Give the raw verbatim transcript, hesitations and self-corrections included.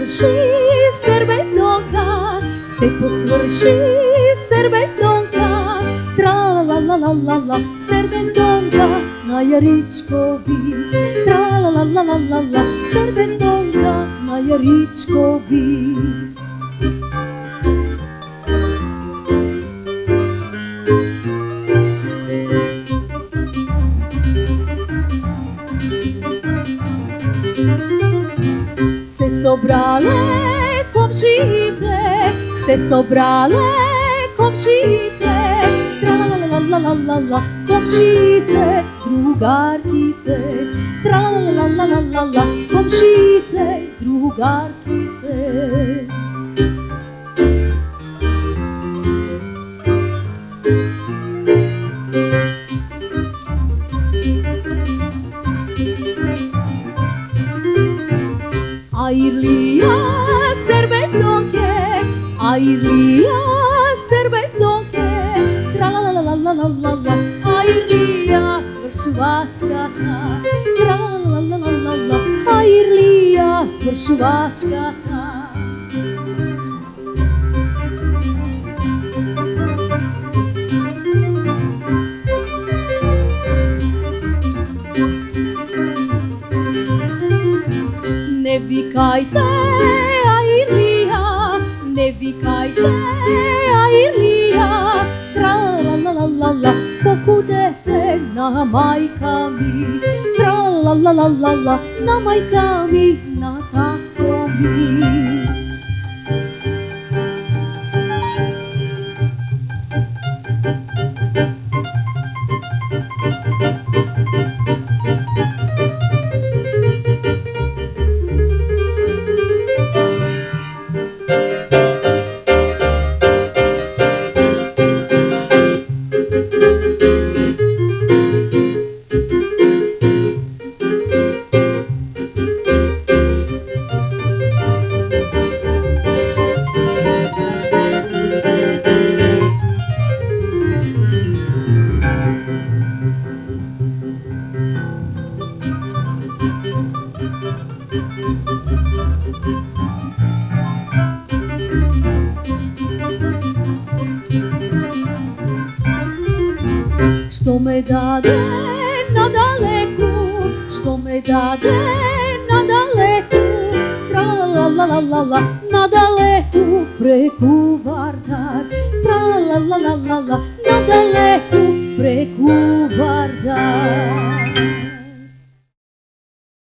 posvrši serbes donka, se posvrši serbes donka, tra la la la la la, serbes donka na Jaričkovi, tra la la la la la la, serbes donka na Jaričkovi. Se sobrale komšite, se sobrale komšite, tra la la la la la la, komšite, drugarkite, tra la la la la la, komšite, drugarkite. Airlia serbes donke, Airlia serbes donke, tra la la la la la la la, Airlia svršuvačka ta, tra la la la la la, Airlia svršuvačka ta. Ne vikajte, Airlia, ne vikajte, Airlia, tra la la la la la, pokudete na majkami, tra la la la la la, na majkami, na takovi. Što me dade na daleku, što me dade na daleku, tra la la la la la, na daleku preku Vardar, tra la la la la la, na daleku preku Vardar.